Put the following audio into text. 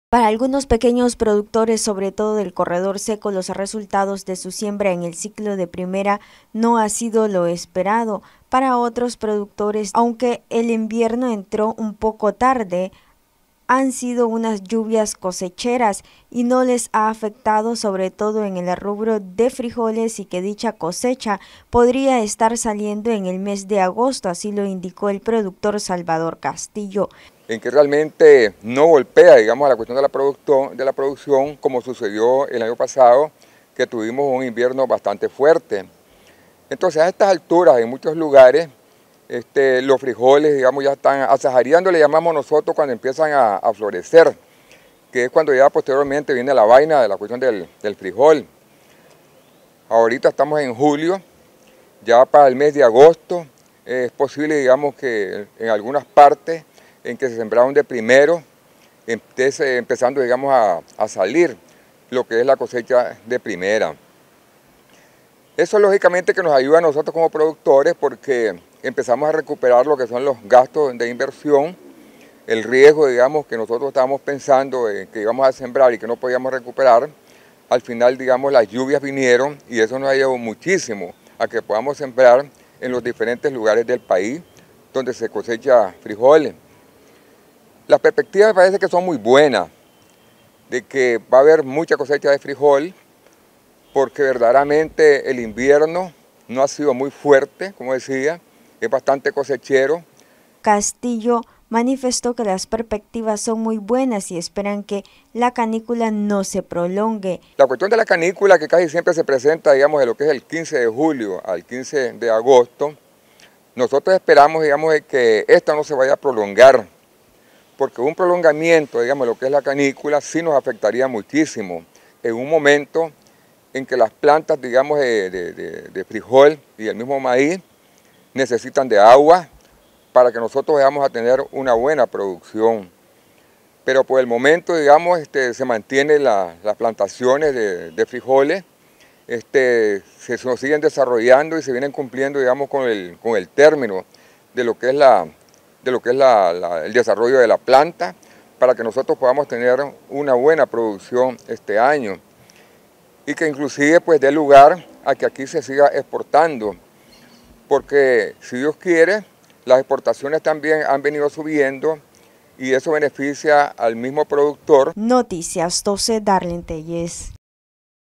Para algunos pequeños productores, sobre todo del corredor seco, los resultados de su siembra en el ciclo de primera no ha sido lo esperado. Para otros productores, aunque el invierno entró un poco tarde, han sido unas lluvias cosecheras y no les ha afectado, sobre todo en el rubro de frijoles, y que dicha cosecha podría estar saliendo en el mes de agosto, así lo indicó el productor Salvador Castillo. En que realmente no golpea, digamos, a la cuestión de la producción, como sucedió el año pasado, que tuvimos un invierno bastante fuerte. Entonces, a estas alturas, en muchos lugares, los frijoles, digamos, ya están asajareando, le llamamos nosotros cuando empiezan a florecer, que es cuando ya posteriormente viene la vaina de la cuestión del frijol. Ahorita estamos en julio, ya para el mes de agosto, es posible, digamos, que en algunas partes en que se sembraron de primero, empezando, digamos, a salir lo que es la cosecha de primera. Eso lógicamente que nos ayuda a nosotros como productores porque empezamos a recuperar lo que son los gastos de inversión, el riesgo, digamos, que nosotros estábamos pensando que íbamos a sembrar y que no podíamos recuperar. Al final, digamos, las lluvias vinieron y eso nos ayudó muchísimo a que podamos sembrar en los diferentes lugares del país donde se cosecha frijoles. Las perspectivas me parece que son muy buenas, de que va a haber mucha cosecha de frijol, porque verdaderamente el invierno no ha sido muy fuerte, como decía, es bastante cosechero. Castillo manifestó que las perspectivas son muy buenas y esperan que la canícula no se prolongue. La cuestión de la canícula, que casi siempre se presenta, digamos, de lo que es el 15 de julio al 15 de agosto, nosotros esperamos, digamos, de que esta no se vaya a prolongar, porque un prolongamiento, digamos, de lo que es la canícula, sí nos afectaría muchísimo en un momento en que las plantas, digamos, de frijol y el mismo maíz necesitan de agua para que nosotros vayamos a tener una buena producción. Pero por el momento, digamos, se mantienen las plantaciones de frijoles, se siguen desarrollando y se vienen cumpliendo, digamos, con el término de lo que es el desarrollo de la planta, para que nosotros podamos tener una buena producción este año y que inclusive pues dé lugar a que aquí se siga exportando, porque si Dios quiere, las exportaciones también han venido subiendo y eso beneficia al mismo productor. Noticias 12, Darlene Telles.